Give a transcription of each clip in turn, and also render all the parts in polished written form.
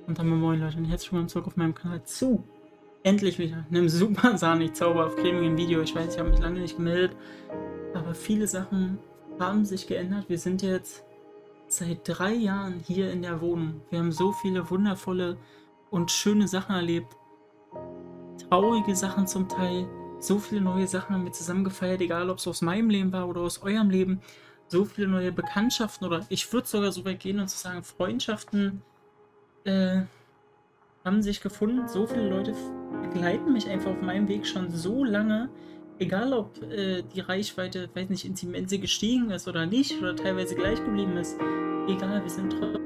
Und dann moin Leute und herzlich willkommen zurück auf meinem Kanal zu endlich wieder einem super sahnig zauberhaft cremigen Video. Ich weiß, ich habe mich lange nicht gemeldet, aber viele Sachen haben sich geändert. Wir sind jetzt seit 3 Jahren hier in der Wohnung. Wir haben so viele wundervolle und schöne Sachen erlebt. Traurige Sachen zum Teil. So viele neue Sachen haben wir zusammen gefeiert, egal ob es aus meinem Leben war oder aus eurem Leben. So viele neue Bekanntschaften oder ich würde sogar so weit gehen und zu sagen Freundschaften haben sich gefunden. So viele Leute begleiten mich einfach auf meinem Weg schon so lange. Egal ob die Reichweite, weiß nicht, ins Immense gestiegen ist oder nicht oder teilweise gleich geblieben ist. Egal, wir sind trotzdem.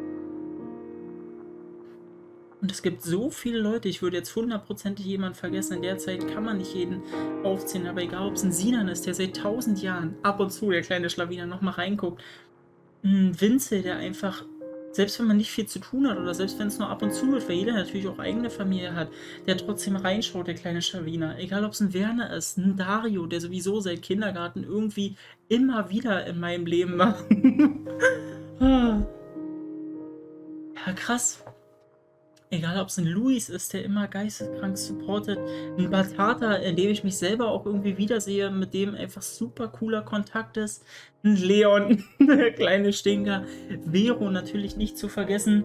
Und es gibt so viele Leute, ich würde jetzt hundertprozentig jemanden vergessen, in der Zeit kann man nicht jeden aufzählen, aber egal ob es ein Sinan ist, der seit 1000 Jahren ab und zu, der kleine Schlawiner, nochmal reinguckt. Ein Vinze, der einfach, selbst wenn man nicht viel zu tun hat oder selbst wenn es nur ab und zu wird, weil jeder natürlich auch eigene Familie hat, der trotzdem reinschaut, der kleine Schlawiner. Egal ob es ein Werner ist, ein Dario, der sowieso seit Kindergarten irgendwie immer wieder in meinem Leben war. Ja, krass. Egal, ob es ein Luis ist, der immer geisteskrank supportet, ein Batata, in dem ich mich selber auch irgendwie wiedersehe, mit dem einfach super cooler Kontakt ist, ein Leon, der kleine Stinker, Vero natürlich nicht zu vergessen,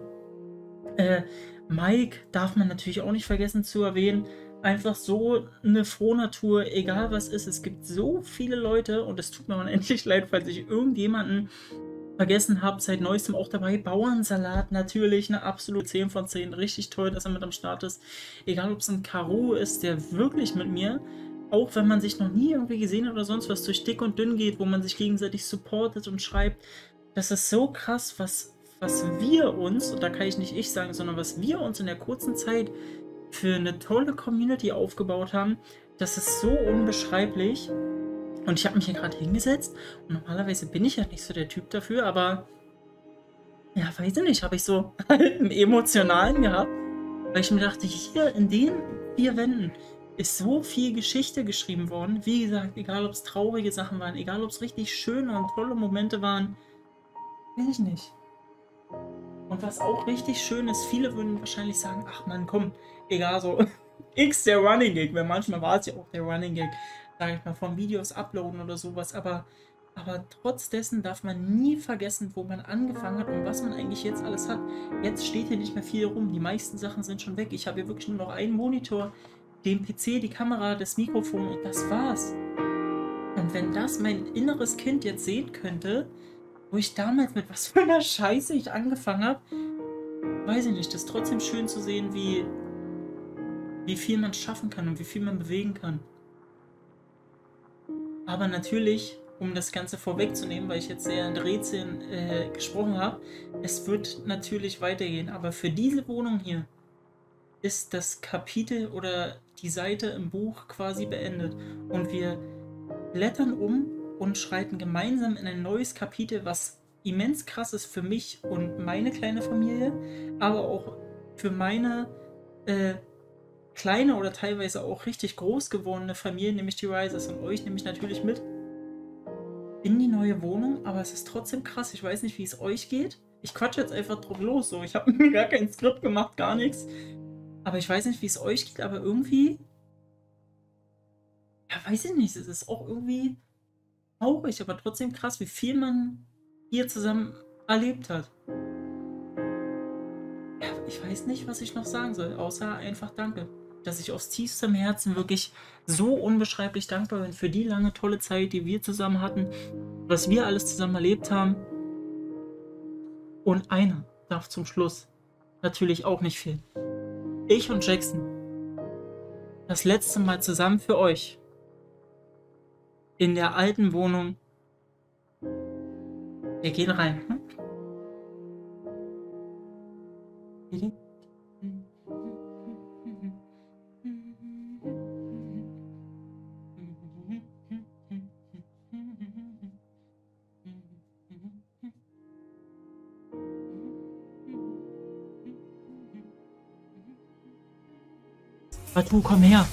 Mike darf man natürlich auch nicht vergessen zu erwähnen, einfach so eine Frohnatur, egal was ist, es gibt so viele Leute und es tut mir unendlich leid, falls ich irgendjemanden vergessen habe, seit neuestem auch dabei. Bauernsalat natürlich, eine absolute 10 von 10. Richtig toll, dass er mit am Start ist. Egal, ob es ein Karo ist, der wirklich mit mir, auch wenn man sich noch nie irgendwie gesehen hat oder sonst was, durch dick und dünn geht, wo man sich gegenseitig supportet und schreibt. Das ist so krass, was wir uns, und da kann ich nicht ich sagen, sondern was wir uns in der kurzen Zeit für eine tolle Community aufgebaut haben. Das ist so unbeschreiblich. Und ich habe mich hier gerade hingesetzt und normalerweise bin ich ja nicht so der Typ dafür, aber ja, weiß ich nicht, habe ich so halt einen emotionalen gehabt, weil ich mir dachte, hier in den 4 Wänden ist so viel Geschichte geschrieben worden. Wie gesagt, egal ob es traurige Sachen waren, egal ob es richtig schöne und tolle Momente waren, weiß ich nicht. Und was auch richtig schön ist, viele würden wahrscheinlich sagen, ach man, komm, egal so, X der Running Gag, weil manchmal war es ja auch der Running Gag, sage ich mal, von Videos uploaden oder sowas, aber trotz dessen darf man nie vergessen, wo man angefangen hat und was man eigentlich jetzt alles hat. Jetzt steht hier nicht mehr viel rum, die meisten Sachen sind schon weg. Ich habe hier wirklich nur noch einen Monitor, den PC, die Kamera, das Mikrofon und das war's. Und wenn das mein inneres Kind jetzt sehen könnte, wo ich damals mit was für einer Scheiße ich angefangen habe, weiß ich nicht, das ist trotzdem schön zu sehen, wie viel man schaffen kann und wie viel man bewegen kann. Aber natürlich, um das Ganze vorwegzunehmen, weil ich jetzt sehr in Rätseln gesprochen habe, es wird natürlich weitergehen. Aber für diese Wohnung hier ist das Kapitel oder die Seite im Buch quasi beendet. Und wir blättern um und schreiten gemeinsam in ein neues Kapitel, was immens krass ist für mich und meine kleine Familie, aber auch für meine kleine oder teilweise auch richtig groß gewordene Familie, nämlich die Risers, und euch nehme ich natürlich mit in die neue Wohnung, aber es ist trotzdem krass, ich weiß nicht, wie es euch geht. Ich quatsche jetzt einfach drauf los, so, ich habe mir gar kein Skript gemacht, gar nichts, aber ich weiß nicht, wie es euch geht, aber irgendwie, ja, weiß ich nicht, es ist auch irgendwie traurig, aber trotzdem krass, wie viel man hier zusammen erlebt hat. Ja, ich weiß nicht, was ich noch sagen soll, außer einfach danke. Dass ich aus tiefstem Herzen wirklich so unbeschreiblich dankbar bin für die lange, tolle Zeit, die wir zusammen hatten, was wir alles zusammen erlebt haben. Und einer darf zum Schluss natürlich auch nicht fehlen. Ich und Jackson, das letzte Mal zusammen für euch in der alten Wohnung. Wir gehen rein. Hm? Batu, komm her.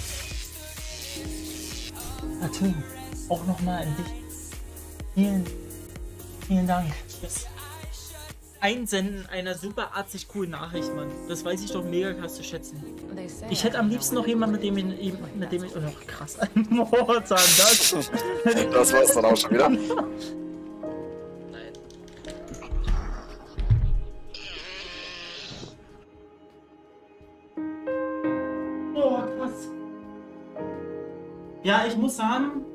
Batu, auch nochmal an dich. Vielen Dank. Einsenden einer super artig coolen Nachricht, Mann. Das weiß ich doch mega krass zu schätzen. Ich hätte am liebsten noch jemanden, mit dem ich, oh krass, ein Mord an das. Das war's dann auch schon wieder. Oh, krass. Ja, ich muss sagen,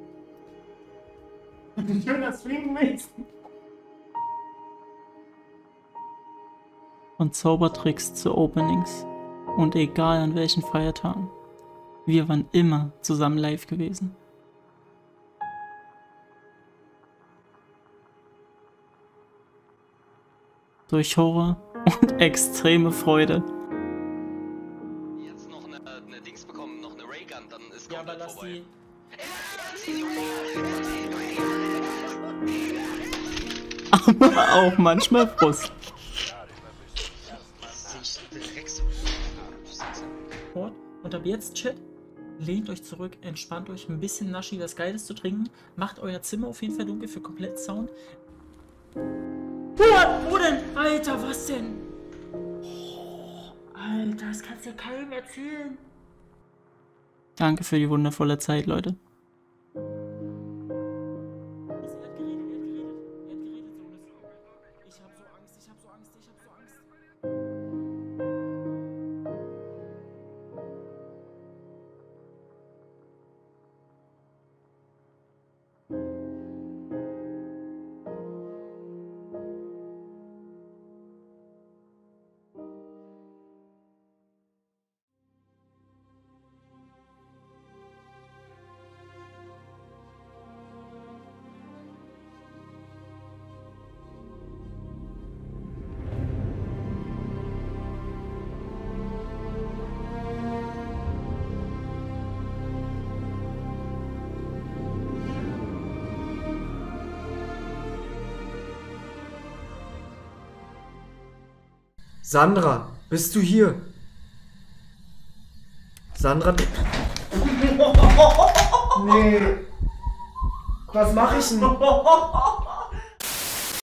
ein schöner Stream gewesen. Von Zaubertricks zu Openings und egal an welchen Feiertagen. Wir waren immer zusammen live gewesen. Durch Horror und extreme Freude. Jetzt noch eine Dings bekommen, noch eine Raygun, dann ist Ja, aber komplett lass vorbei. die. Aber auch manchmal Frust. Und ab jetzt, Chat, lehnt euch zurück, entspannt euch, ein bisschen Naschi, was Geiles zu trinken, macht euer Zimmer auf jeden Fall dunkel für komplett Sound. Wo denn? Alter, was denn? Oh, Alter, das kannst du ja keinem erzählen. Danke für die wundervolle Zeit, Leute. Sandra, bist du hier? Sandra. Nee. Was mache ich denn?